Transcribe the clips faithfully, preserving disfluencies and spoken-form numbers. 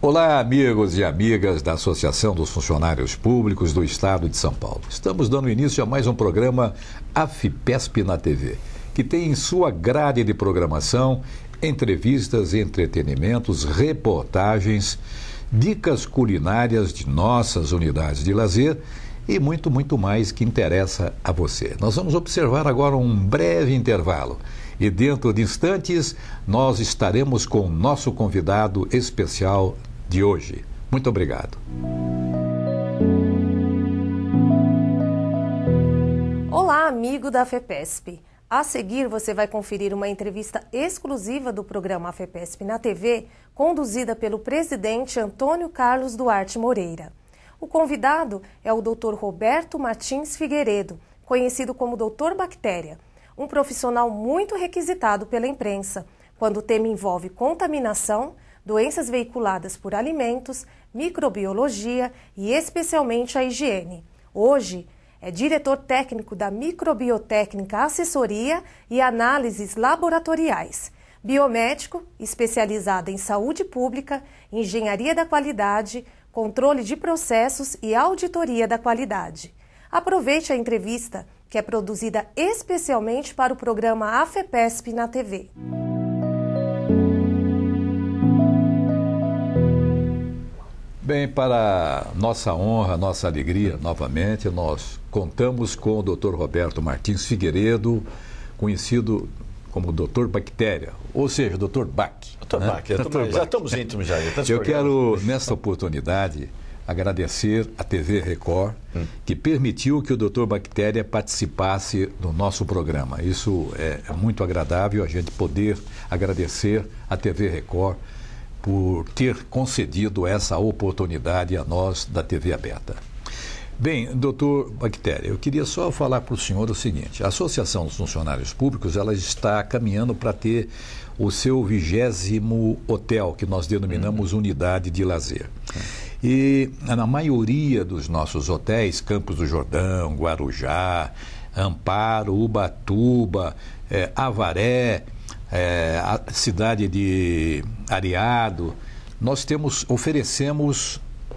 Olá, amigos e amigas da Associação dos Funcionários Públicos do Estado de São Paulo. Estamos dando início a mais um programa AFIPESP na T V, que tem em sua grade de programação entrevistas, entretenimentos, reportagens, dicas culinárias de nossas unidades de lazer e muito, muito mais que interessa a você. Nós vamos observar agora um breve intervalo e dentro de instantes nós estaremos com o nosso convidado especial de hoje. Muito obrigado. Olá, amigo da AFIPESP. A seguir, você vai conferir uma entrevista exclusiva do programa AFIPESP na T V, conduzida pelo presidente Antônio Carlos Duarte Moreira. O convidado é o doutor Roberto Martins Figueiredo, conhecido como doutor Bactéria, um profissional muito requisitado pela imprensa, quando o tema envolve contaminação, doenças veiculadas por alimentos, microbiologia e especialmente a higiene. Hoje, é diretor técnico da Microbiotécnica Assessoria e Análises Laboratoriais, biomédico especializado em saúde pública, engenharia da qualidade, controle de processos e auditoria da qualidade. Aproveite a entrevista, que é produzida especialmente para o programa AFIPESP na T V. Bem, para nossa honra, nossa alegria, novamente, nós contamos com o doutor Roberto Martins Figueiredo, conhecido como doutor Bactéria, ou seja, doutor Bac. doutor Né? Bac, doutor já estamos íntimos já. Eu quero, nesta oportunidade, agradecer à T V Record, hum. que permitiu que o doutor Bactéria participasse do nosso programa. Isso é, é muito agradável, a gente poder agradecer à T V Record por ter concedido essa oportunidade a nós da T V aberta. Bem, doutor Bactéria, eu queria só falar para o senhor o seguinte: a Associação dos Funcionários Públicos, ela está caminhando para ter o seu vigésimo hotel, que nós denominamos uhum. unidade de lazer. Uhum. E na maioria dos nossos hotéis, Campos do Jordão, Guarujá, Amparo, Ubatuba, é, Avaré, É, a cidade de Areado, nós temos, oferecemos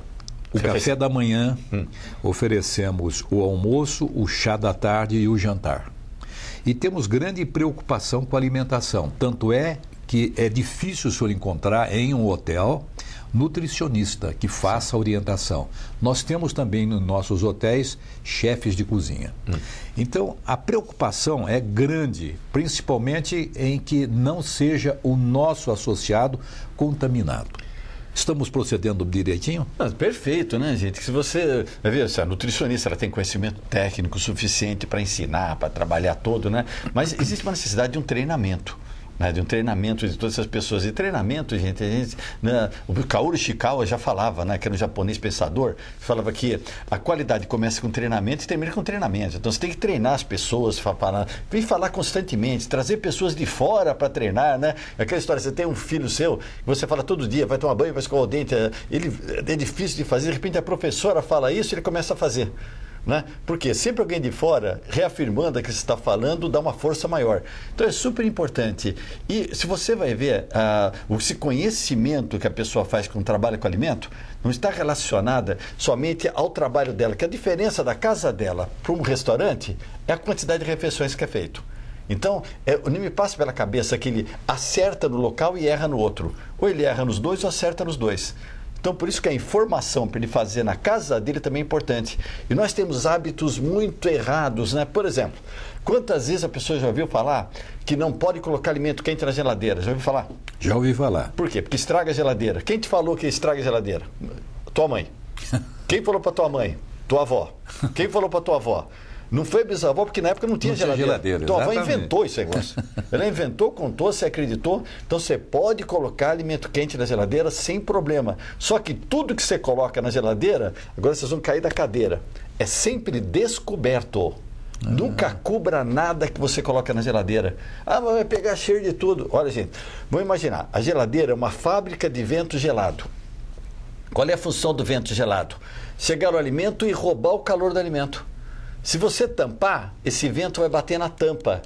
o café da manhã, hum. oferecemos o almoço, o chá da tarde e o jantar. E temos grande preocupação com a alimentação, tanto é que é difícil o senhor encontrar em um hotel nutricionista que faça a orientação. Nós temos também nos nossos hotéis chefes de cozinha. Hum. Então, a preocupação é grande, principalmente em que não seja o nosso associado contaminado. Estamos procedendo direitinho? Ah, perfeito, né, gente? Se você vai ver, se a nutricionista ela tem conhecimento técnico suficiente para ensinar, para trabalhar todo, né? Mas existe uma necessidade de um treinamento. Né, de um treinamento de todas essas pessoas. E treinamento, gente, a gente né, o Kaoru Ishikawa já falava, né, que era um japonês pensador, falava que a qualidade começa com treinamento e termina com treinamento. Então você tem que treinar as pessoas, falar, vem falar constantemente, trazer pessoas de fora para treinar, né? Aquela história, você tem um filho seu, você fala todo dia, vai tomar banho, vai escovar o dente, ele é difícil de fazer, de repente a professora fala isso e ele começa a fazer. Né? Porque sempre alguém de fora, reafirmando o que você está falando, dá uma força maior. Então é super importante. E se você vai ver, uh, esse conhecimento que a pessoa faz com o trabalho com alimento, não está relacionada somente ao trabalho dela, que a diferença da casa dela para um restaurante é a quantidade de refeições que é feito. Então, é, não me passa pela cabeça que ele acerta no local e erra no outro. Ou ele erra nos dois ou acerta nos dois. Então, por isso que a informação para ele fazer na casa dele também é importante. E nós temos hábitos muito errados, né? Por exemplo, quantas vezes a pessoa já ouviu falar que não pode colocar alimento quente na geladeira? Já ouviu falar? Já ouvi falar. Por quê? Porque estraga a geladeira. Quem te falou que estraga a geladeira? Tua mãe. Quem falou para tua mãe? Tua avó. Quem falou para tua avó? Não foi bisavó, porque na época não tinha não geladeira. geladeira. Tua avó inventou esse negócio. Ela inventou, contou, você acreditou. Então você pode colocar alimento quente na geladeira sem problema. Só que tudo que você coloca na geladeira, agora vocês vão cair da cadeira, é sempre descoberto. Ah. Nunca cubra nada que você coloca na geladeira. Ah, mas vai pegar cheiro de tudo. Olha, gente, vamos imaginar. A geladeira é uma fábrica de vento gelado. Qual é a função do vento gelado? Chegar ao alimento e roubar o calor do alimento. Se você tampar, esse vento vai bater na tampa.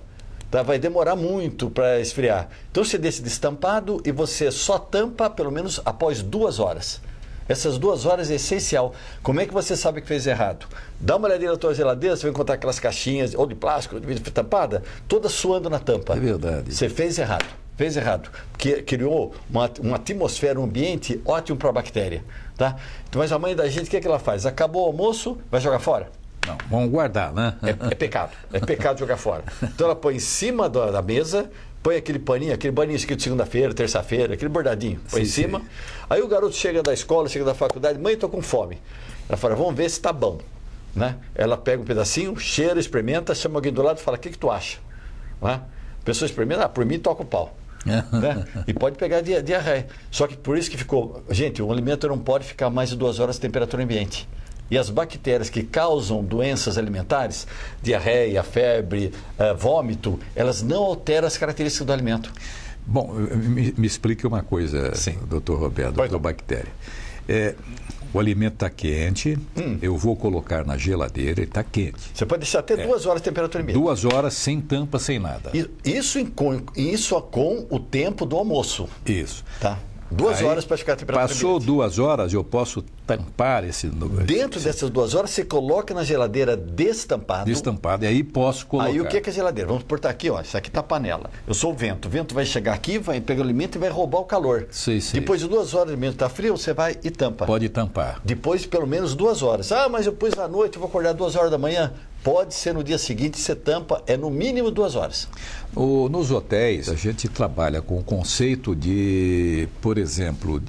tá? Vai demorar muito para esfriar. Então você deixa destampado e você só tampa pelo menos após duas horas. Essas duas horas é essencial. Como é que você sabe que fez errado? Dá uma olhadinha na tua geladeira, você vai encontrar aquelas caixinhas, ou de plástico, ou de vidro tampada, todas suando na tampa. É verdade. Você fez errado. Fez errado. Porque criou uma, uma atmosfera, um ambiente ótimo para a bactéria. Tá? Então, mas a mãe da gente, o que, é que ela faz? Acabou o almoço, vai jogar fora? Não, vamos guardar, né? É, é pecado. É pecado jogar fora. Então ela põe em cima da, da mesa, põe aquele paninho, aquele paninho escrito de segunda-feira, terça-feira, aquele bordadinho, põe sim, em cima. Sim. Aí o garoto chega da escola, chega da faculdade, mãe, estou com fome. Ela fala, vamos ver se está bom. Né? Ela pega um pedacinho, cheira, experimenta, chama alguém do lado e fala, o que, que tu acha? Né? A pessoa experimenta, ah, por mim toca o pau. Né? E pode pegar di diarreia. Só que por isso que ficou... Gente, o alimento não pode ficar mais de duas horas de temperatura ambiente. E as bactérias que causam doenças alimentares, diarreia, febre, uh, vômito, elas não alteram as características do alimento. Bom, me, me explique uma coisa, Sim. doutor Roberto, doutor Bactéria. É, o alimento está quente, hum. eu vou colocar na geladeira e está quente. Você pode deixar até é. duas horas de temperatura ambiente. Duas horas sem tampa, sem nada. Isso, em, isso com o tempo do almoço. Isso. Tá. Duas Aí, horas para ficar a temperatura Passou ambiente. duas horas, eu posso tampar esse... Dentro esse... dessas duas horas, você coloca na geladeira destampado. Destampado, e aí posso colocar. Aí o que é, que é a geladeira? Vamos portar aqui, ó. Isso aqui está a panela. Eu sou o vento. O vento vai chegar aqui, vai pegar o alimento e vai roubar o calor. Sim, sim. Depois de duas horas o alimento está frio, você vai e tampa. Pode tampar. Depois de pelo menos duas horas. Ah, mas eu pus à noite, eu vou acordar duas horas da manhã. Pode ser no dia seguinte, você tampa, é no mínimo duas horas. O, nos hotéis, a gente trabalha com o conceito de, por exemplo,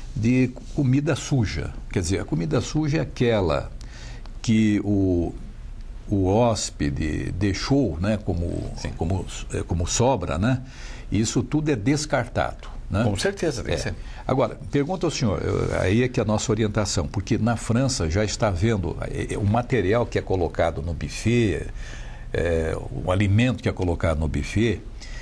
de comida suja. Quer dizer, a comida suja é aquela que o, o hóspede deixou, né, como, como, como sobra, né? Isso tudo é descartado. Né? Com certeza, tem é. que ser. Agora, pergunta ao senhor, aí é que é a nossa orientação, porque na França já está vendo o material que é colocado no buffet, é, o alimento que é colocado no buffet,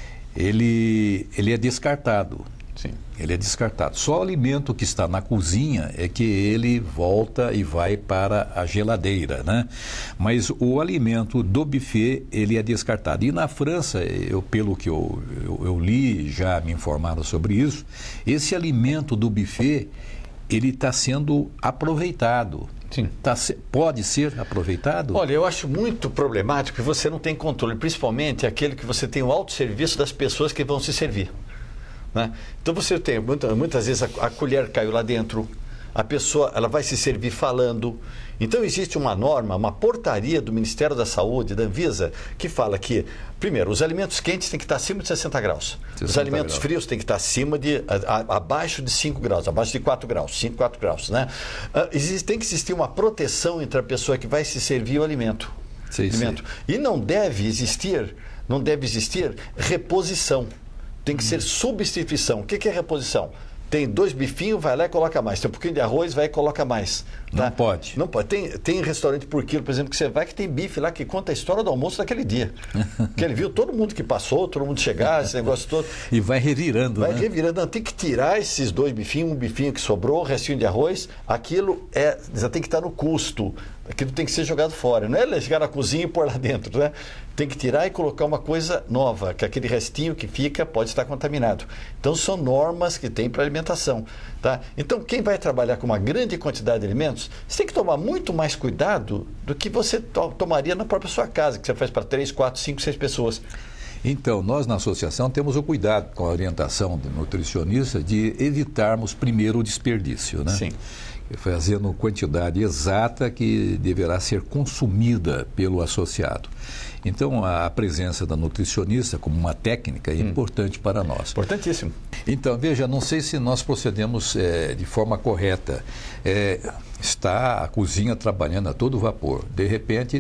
ele, ele é descartado. Sim. Ele é descartado. Só o alimento que está na cozinha é que ele volta e vai para a geladeira, né? Mas o alimento do buffet, ele é descartado. E na França, eu, pelo que eu, eu, eu li, já me informaram sobre isso, esse alimento do buffet, ele está sendo aproveitado. Sim. Tá, pode ser aproveitado? Olha, eu acho muito problemático que você não tem controle, principalmente aquele que você tem o autosserviço das pessoas que vão se servir. Né? Então você tem, muitas, muitas vezes a, a colher caiu lá dentro, a pessoa ela vai se servir falando. Então existe uma norma, uma portaria do Ministério da Saúde, da Anvisa, que fala que, primeiro, os alimentos quentes têm que estar acima de sessenta graus. Os alimentos graus. frios têm que estar acima de, a, a, abaixo de cinco graus, abaixo de quatro graus, cinco, quatro graus. Né? Uh, existe, tem que existir uma proteção entre a pessoa que vai se servir o alimento. Sim, alimento. Sim. E não deve existir, não deve existir reposição. Tem que ser substituição. O que, que é reposição? Tem dois bifinhos, vai lá e coloca mais. Tem um pouquinho de arroz, vai e coloca mais. Tá? Não pode. Não pode. Tem, tem restaurante por quilo, por exemplo, que você vai que tem bife lá que conta a história do almoço daquele dia. Que ele viu todo mundo que passou, todo mundo chegar, esse negócio todo. E vai revirando, Vai né? revirando. Não, tem que tirar esses dois bifinhos, um bifinho que sobrou, o restinho de arroz. Aquilo é, já tem que estar no custo. Aquilo tem que ser jogado fora. Não é chegar na cozinha e pôr lá dentro, né? Tem que tirar e colocar uma coisa nova, que aquele restinho que fica pode estar contaminado. Então, são normas que tem para alimentação. Tá? Então, quem vai trabalhar com uma grande quantidade de alimentos, você tem que tomar muito mais cuidado do que você to tomaria na própria sua casa, que você faz para três, quatro, cinco, seis pessoas. Então, nós na associação temos o cuidado com a orientação do nutricionista de evitarmos primeiro o desperdício, né? Sim. Fazendo quantidade exata que deverá ser consumida pelo associado. Então, a presença da nutricionista como uma técnica é hum. importante para nós. Importantíssimo. Então, veja, não sei se nós procedemos é, de forma correta. É, está a cozinha trabalhando a todo vapor. De repente,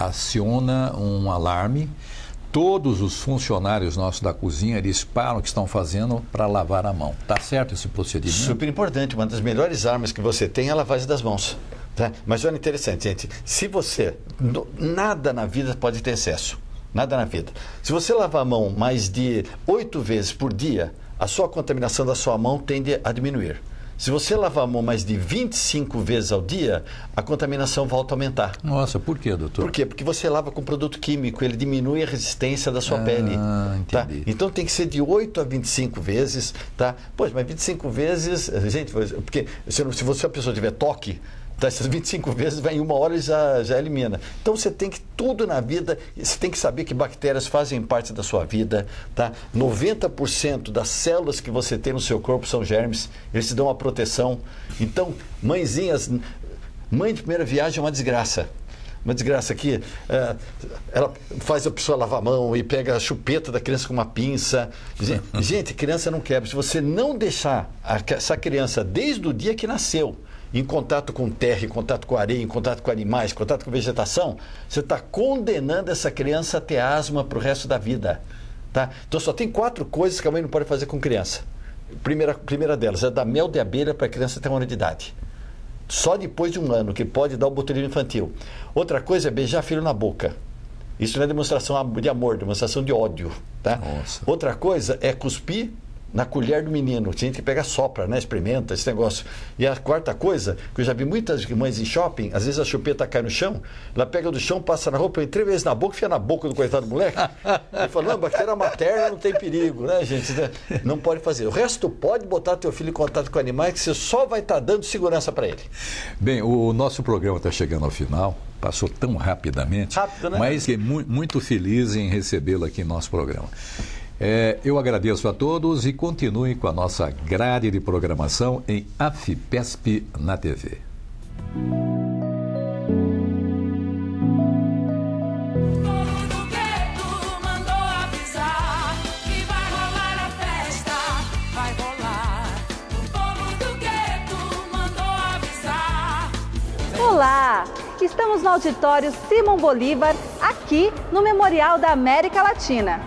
aciona um alarme. Todos os funcionários nossos da cozinha, eles param o que estão fazendo para lavar a mão. Está certo esse procedimento? Super importante. Uma das melhores armas que você tem é a lavagem das mãos. Tá? Mas olha, interessante, gente. Se você... Nada na vida pode ter excesso. Nada na vida. Se você lavar a mão mais de oito vezes por dia, a sua contaminação da sua mão tende a diminuir. Se você lavar a mão mais de vinte e cinco vezes ao dia, a contaminação volta a aumentar. Nossa, por quê, doutor? Por quê? Porque você lava com produto químico, ele diminui a resistência da sua ah, pele. Tá? Entendi. Então tem que ser de oito a vinte e cinco vezes. Tá? Poxa, mas vinte e cinco vezes, gente, porque se você a pessoa tiver toque, tá, essas vinte e cinco vezes, vai em uma hora e já, já elimina. Então você tem que, tudo na vida, você tem que saber que bactérias fazem parte da sua vida. Tá? noventa por cento das células que você tem no seu corpo são germes, eles te dão uma proteção. Então, mãezinhas, mãe de primeira viagem é uma desgraça. Uma desgraça aqui, é, ela faz a pessoa lavar a mão e pega a chupeta da criança com uma pinça. Gente, gente criança não quebra. Se você não deixar a, essa criança desde o dia que nasceu, em contato com terra, em contato com areia, em contato com animais, em contato com vegetação, você está condenando essa criança a ter asma para o resto da vida. Tá? Então só tem quatro coisas que a mãe não pode fazer com criança. Primeira, primeira delas é dar mel de abelha para a criança ter uma hora de idade. Só depois de um ano, que pode dar o botulismo infantil. Outra coisa é beijar filho na boca. Isso não é demonstração de amor, demonstração de ódio. Tá? Nossa. Outra coisa é cuspir na colher do menino. Tem gente que pega, sopra, né? Experimenta esse negócio. E a quarta coisa, que eu já vi muitas mães em shopping, às vezes a chupeta cai no chão, ela pega do chão, passa na roupa, três vezes na boca, enfia na boca do coitado do moleque. E fala, não, bactéria materna não tem perigo, né, gente? Não pode fazer. O resto pode botar teu filho em contato com animais, que você só vai estar dando segurança para ele. Bem, o nosso programa está chegando ao final. Passou tão rapidamente. Rápido, né? Mas fiquei mu muito feliz em recebê-lo aqui em nosso programa. É, eu agradeço a todos e continuem com a nossa grade de programação em AFIPESP na T V. Olá! Estamos no auditório Simão Bolívar, aqui no Memorial da América Latina.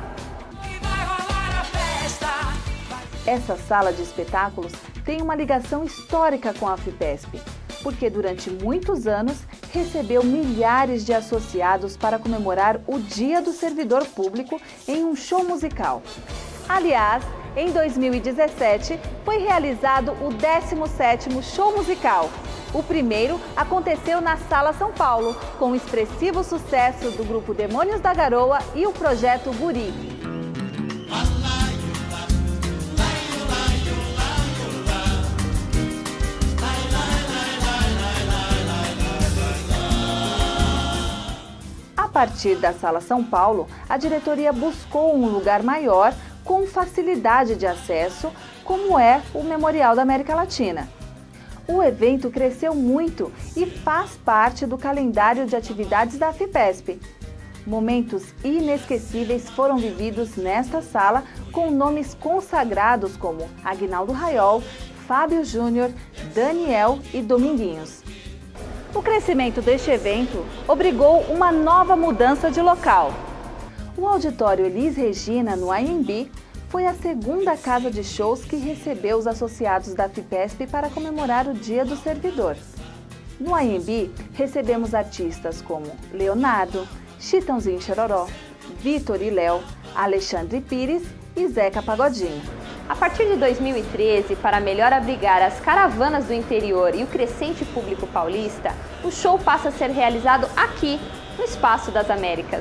Essa sala de espetáculos tem uma ligação histórica com a AFIPESP, porque durante muitos anos recebeu milhares de associados para comemorar o Dia do Servidor Público em um show musical. Aliás, em dois mil e dezessete foi realizado o décimo sétimo show musical. O primeiro aconteceu na Sala São Paulo, com o expressivo sucesso do grupo Demônios da Garoa e o projeto Guri. A partir da Sala São Paulo, a diretoria buscou um lugar maior com facilidade de acesso, como é o Memorial da América Latina. O evento cresceu muito e faz parte do calendário de atividades da AFIPESP. Momentos inesquecíveis foram vividos nesta sala com nomes consagrados como Aguinaldo Raiol, Fábio Júnior, Daniel e Dominguinhos. O crescimento deste evento obrigou uma nova mudança de local. O auditório Elis Regina, no A M B, foi a segunda casa de shows que recebeu os associados da AFIPESP para comemorar o Dia do Servidor. No A M B, recebemos artistas como Leonardo, Chitãozinho Chororó, Vitor e Léo, Alexandre Pires e Zeca Pagodinho. A partir de dois mil e treze, para melhor abrigar as caravanas do interior e o crescente público paulista, o show passa a ser realizado aqui, no Espaço das Américas.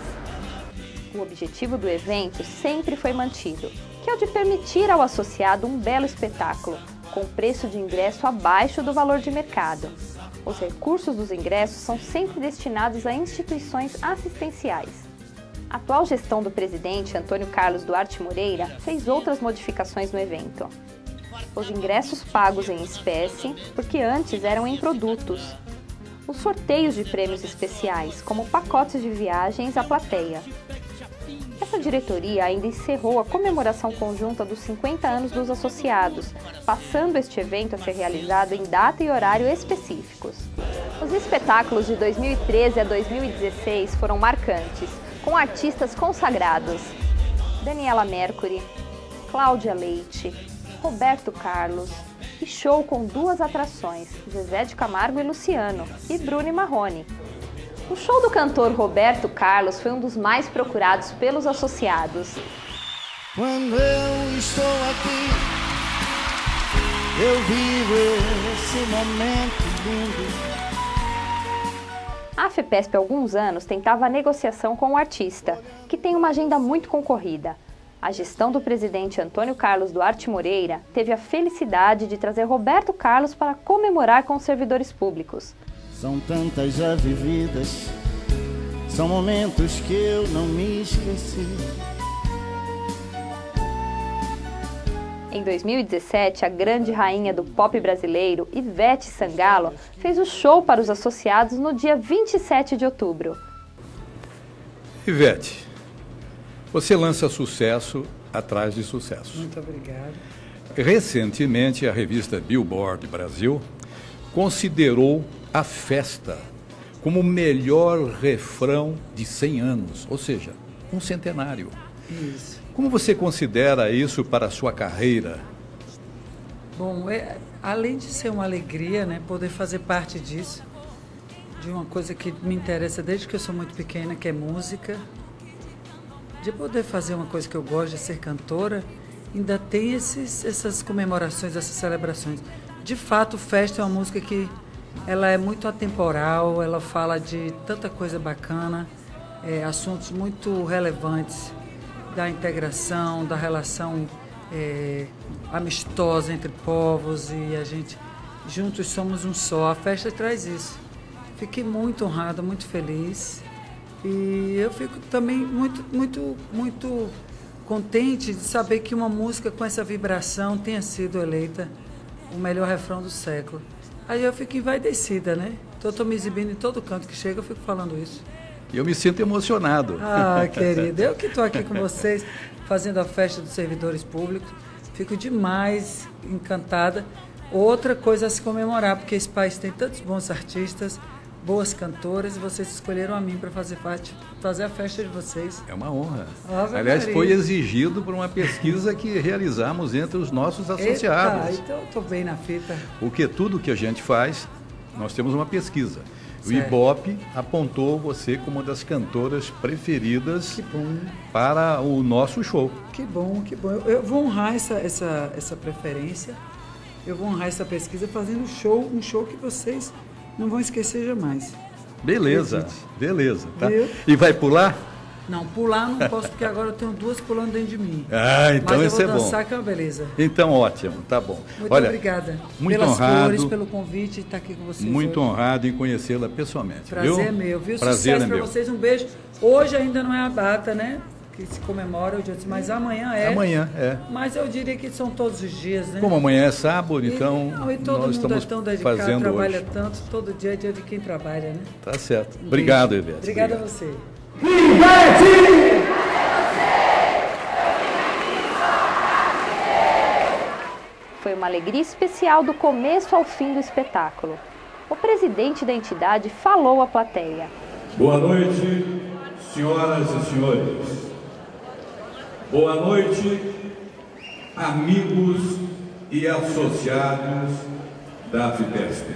O objetivo do evento sempre foi mantido, que é o de permitir ao associado um belo espetáculo, com preço de ingresso abaixo do valor de mercado. Os recursos dos ingressos são sempre destinados a instituições assistenciais. A atual gestão do presidente, Antônio Carlos Duarte Moreira, fez outras modificações no evento. Os ingressos pagos em espécie, porque antes eram em produtos. Os sorteios de prêmios especiais, como pacotes de viagens à plateia. Essa diretoria ainda encerrou a comemoração conjunta dos cinquenta anos dos associados, passando este evento a ser realizado em data e horário específicos. Os espetáculos de dois mil e treze a dois mil e dezesseis foram marcantes, com artistas consagrados: Daniela Mercury, Cláudia Leite, Roberto Carlos, e show com duas atrações, Zezé de Camargo e Luciano, e Bruno e Marrone. O show do cantor Roberto Carlos foi um dos mais procurados pelos associados. Quando eu estou aqui, eu vivo esse momento lindo. A FEPESP há alguns anos tentava a negociação com o artista, que tem uma agenda muito concorrida. A gestão do presidente Antônio Carlos Duarte Moreira teve a felicidade de trazer Roberto Carlos para comemorar com os servidores públicos. São tantas já vividas, são momentos que eu não me esqueci. Em dois mil e dezessete, a grande rainha do pop brasileiro, Ivete Sangalo, fez o show para os associados no dia vinte e sete de outubro. Ivete, você lança sucesso atrás de sucesso. Muito obrigada. Recentemente, a revista Billboard Brasil considerou a festa como o melhor refrão de cem anos, ou seja, um centenário. Isso. Como você considera isso para a sua carreira? Bom, é, além de ser uma alegria, né, poder fazer parte disso, de uma coisa que me interessa desde que eu sou muito pequena, que é música, de poder fazer uma coisa que eu gosto, de ser cantora, ainda tem esses, essas comemorações, essas celebrações. De fato, festa é uma música que ela é muito atemporal, ela fala de tanta coisa bacana, é, assuntos muito relevantes, da integração, da relação é, amistosa entre povos, e a gente, juntos somos um só. A festa traz isso. Fiquei muito honrada, muito feliz, e eu fico também muito, muito, muito contente de saber que uma música com essa vibração tenha sido eleita o melhor refrão do século. Aí eu fico envaidecida, né? Então eu estou me exibindo em todo canto que chega, eu fico falando isso. E eu me sinto emocionado. Ah, querido, eu que estou aqui com vocês, fazendo a festa dos servidores públicos, fico demais encantada. Outra coisa a se comemorar, porque esse país tem tantos bons artistas, boas cantoras, e vocês escolheram a mim para fazer parte, fazer a festa de vocês. É uma honra. Ave Aliás, Maria. foi exigido por uma pesquisa que realizamos entre os nossos associados. Eita, então eu estou bem na fita. Porque tudo que a gente faz, nós temos uma pesquisa. O Certo. Ibope apontou você como uma das cantoras preferidas Que bom, para o nosso show. que bom, que bom. Eu, eu vou honrar essa, essa, essa preferência, eu vou honrar essa pesquisa fazendo um show, um show que vocês não vão esquecer jamais. Beleza, Acredite. beleza. Tá? Viu? E vai pular? Não, pular não posso, porque agora eu tenho duas pulando dentro de mim. Ah, então Mas isso eu é vou bom. dançar, que é uma beleza. Então, ótimo, tá bom. Muito Olha, obrigada muito pelas honrado, flores, pelo convite de estar aqui com vocês muito hoje. honrado em conhecê-la pessoalmente. Prazer viu? é meu, viu? Prazer Sucesso é para meu. vocês, um beijo. Hoje ainda não é a data, né? Que se comemora o dia, mas amanhã é. Amanhã, é. Mas eu diria que são todos os dias, né? Como amanhã é sábado, E- então não, e todo nós mundo estamos é tão dedicado, fazendo trabalha hoje. tanto, todo dia é dia de quem trabalha, né? Tá certo. Um Obrigado, beijo. Ivete. Obrigada a Obrigado. você. Foi uma alegria especial do começo ao fim do espetáculo. O presidente da entidade falou à plateia. Boa noite, senhoras e senhores. Boa noite, amigos e associados da FEPESP.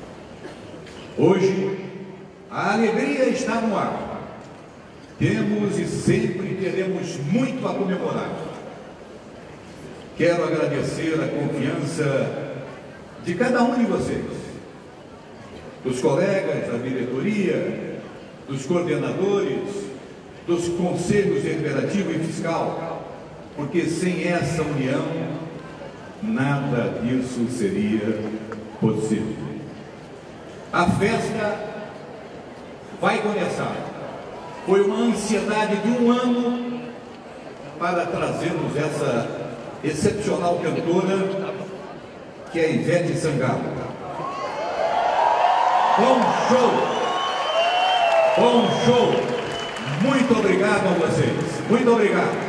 Hoje, a alegria está no ar. Temos e sempre teremos muito a comemorar. Quero agradecer a confiança de cada um de vocês, dos colegas da diretoria, dos coordenadores, dos conselhos deliberativo e fiscal, porque sem essa união, nada disso seria possível. A festa vai começar. Foi uma ansiedade de um ano para trazermos essa excepcional cantora, que é Ivete Sangalo. Bom show! Bom show! Muito obrigado a vocês. Muito obrigado.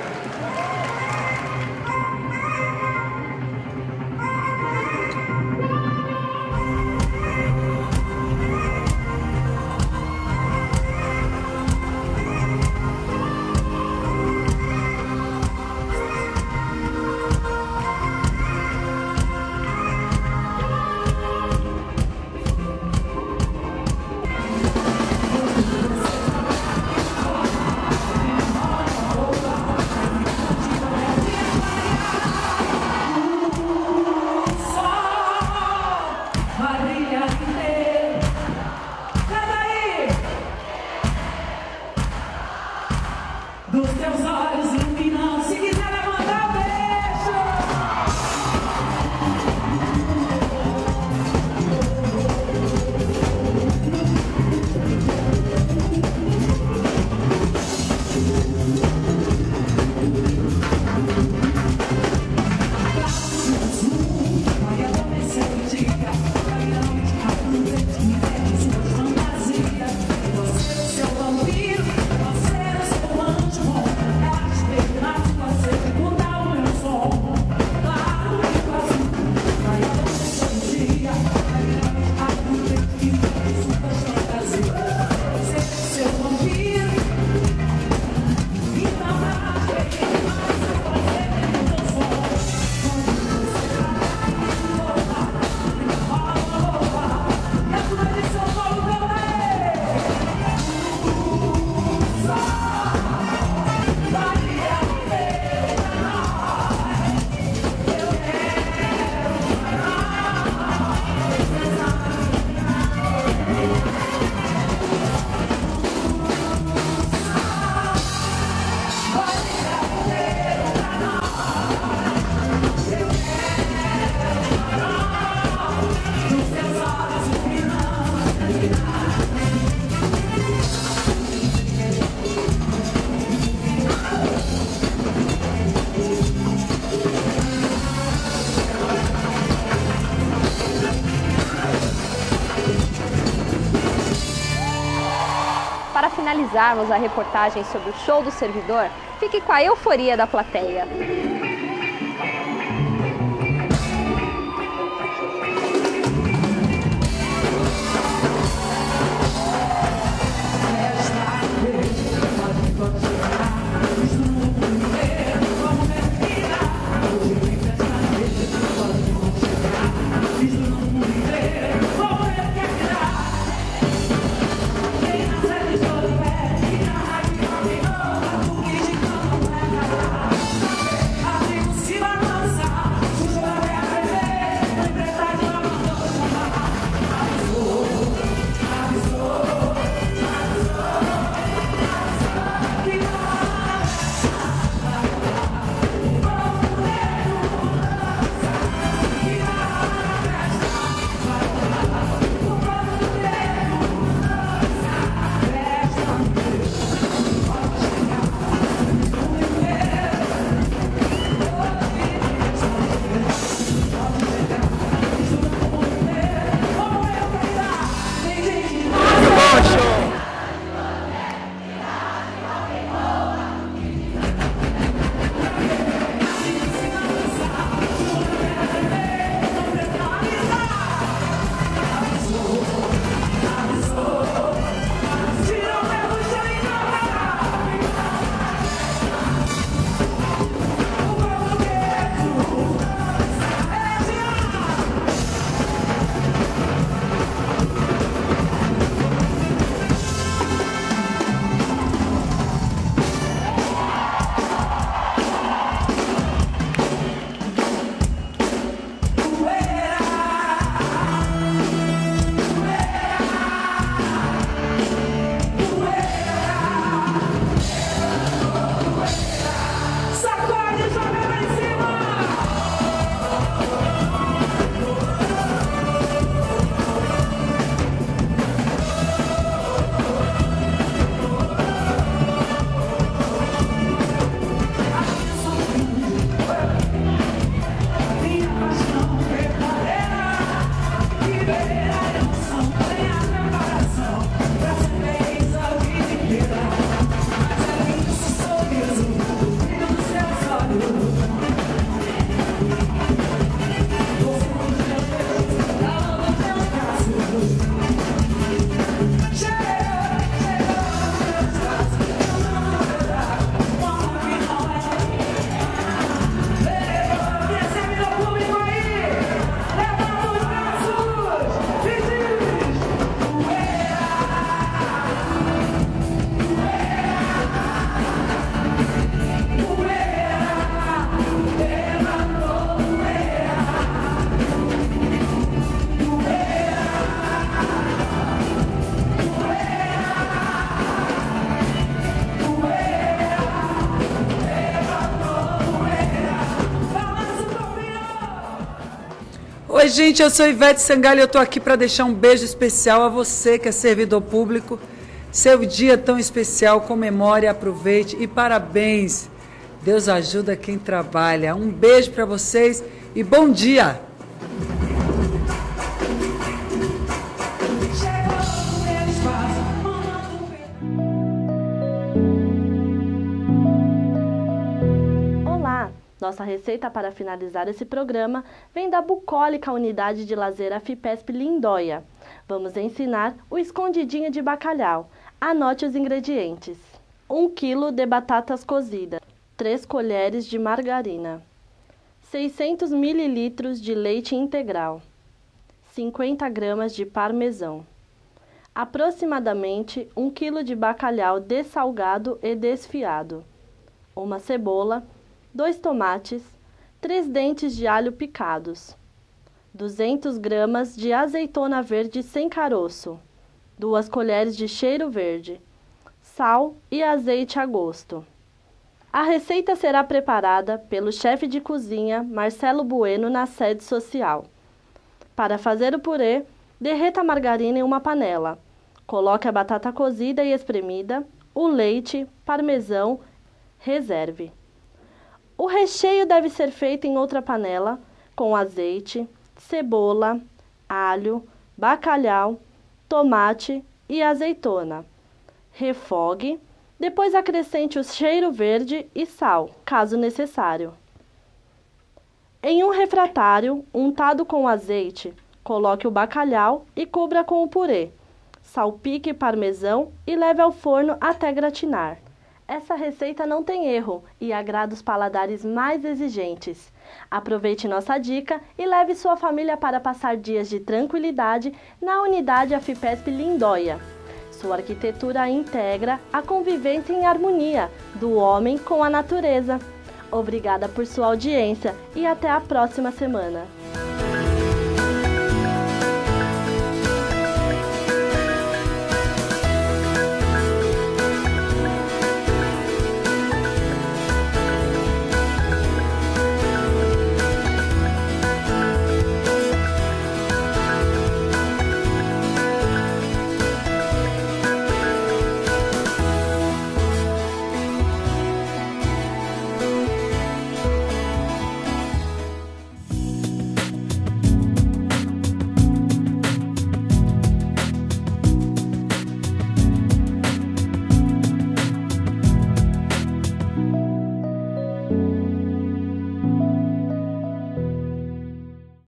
finalizarmos a reportagem sobre o show do servidor, fique com a euforia da plateia. Oi, gente, eu sou Ivete Sangalo e eu estou aqui para deixar um beijo especial a você que é servidor público. Seu dia tão especial, comemore, aproveite e parabéns. Deus ajuda quem trabalha. Um beijo para vocês e bom dia! Nossa receita para finalizar esse programa vem da bucólica unidade de lazer Afipesp Lindóia. Vamos ensinar o escondidinho de bacalhau. Anote os ingredientes. um quilo de batatas cozidas, três colheres de margarina, seiscentos mililitros de leite integral, cinquenta gramas de parmesão, aproximadamente um quilo de bacalhau dessalgado e desfiado, uma cebola, dois tomates, três dentes de alho picados, duzentas gramas de azeitona verde sem caroço, duas colheres de cheiro verde, sal e azeite a gosto. A receita será preparada pelo chefe de cozinha Marcelo Bueno na sede social. Para fazer o purê, derreta a margarina em uma panela. Coloque a batata cozida e espremida, o leite, parmesão, reserve. O recheio deve ser feito em outra panela, com azeite, cebola, alho, bacalhau, tomate e azeitona. refogue, depois acrescente o cheiro verde e sal, caso necessário. Em um refratário untado com azeite, coloque o bacalhau e cubra com o purê. Salpique parmesão e leve ao forno até gratinar. Essa receita não tem erro e agrada os paladares mais exigentes. Aproveite nossa dica e leve sua família para passar dias de tranquilidade na unidade Afipesp Lindóia. Sua arquitetura integra a convivência em harmonia do homem com a natureza. Obrigada por sua audiência e até a próxima semana.